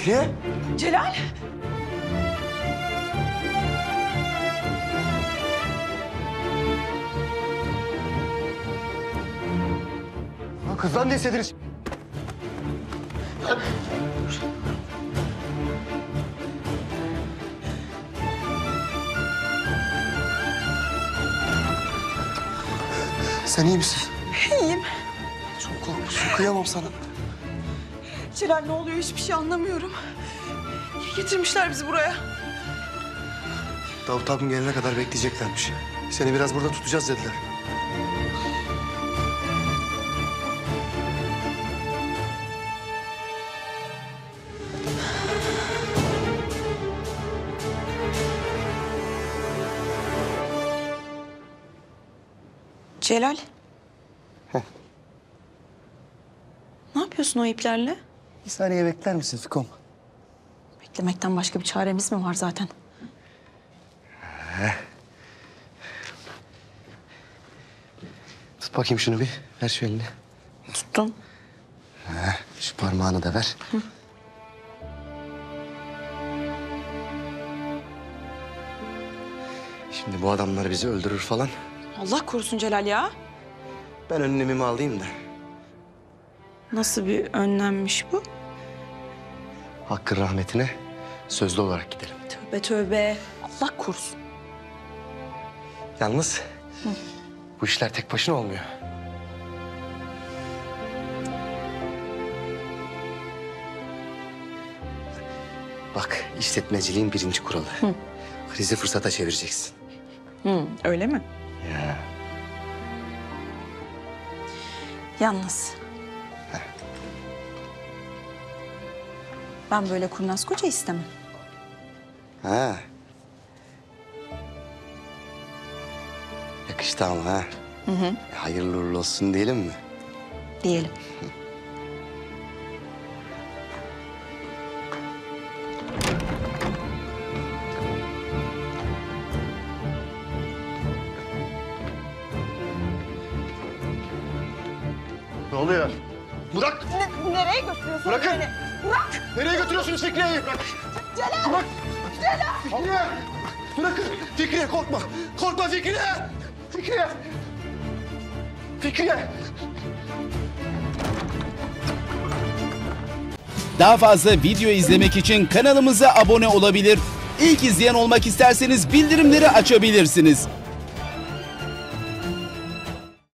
Fikriye? Celal! Kızdan ne hissediniz? Sen iyi misin? İyiyim. Çok korkmuşsun, kıyamam sana. Celal ne oluyor hiçbir şey anlamıyorum. Niye getirmişler bizi buraya? Davut abim gelene kadar bekleyeceklermiş. Seni biraz burada tutacağız dediler. Celal. Heh. Ne yapıyorsun o iplerle? Bir saniye bekler misin Fikom? Beklemekten başka bir çaremiz mi var zaten? Tut bakayım şunu bir. Ver şu elini. Tuttum. Şu parmağını da ver. Hı. Şimdi bu adamlar bizi öldürür falan. Allah korusun Celal ya. Ben önlemimi alayım da. Nasıl bir önlemmiş bu? Hakkın rahmetine sözlü olarak gidelim. Tövbe tövbe. Allah korusun. Yalnız bu işler tek başına olmuyor. Bak, işletmeciliğin birinci kuralı. Krizi fırsata çevireceksin. Öyle mi? Ya. Yalnız. Ben böyle kurnaz koca istemem. Ha. Yakıştı ama ha. Hayırlı uğurlu olsun diyelim mi? Diyelim. Ne oluyor? Bırak! Nereye götürüyorsun Bırakın! beni? Bırak! Nereye götürüyorsunuz Fikriye'yi? Bırak! Celal! Bırak! Celal! Fikriye! Bırakın! Fikriye korkma! Korkma Fikriye! Fikriye! Fikriye! Daha fazla video izlemek için kanalımıza abone olabilir. İlk izleyen olmak isterseniz bildirimleri açabilirsiniz.